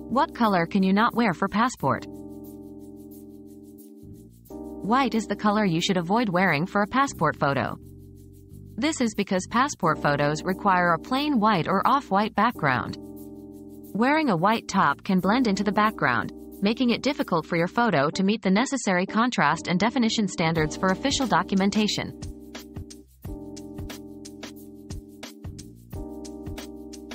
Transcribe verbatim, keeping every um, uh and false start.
What color can you not wear for passport? White is the color you should avoid wearing for a passport photo. This is because passport photos require a plain white or off-white background. Wearing a white top can blend into the background, making it difficult for your photo to meet the necessary contrast and definition standards for official documentation.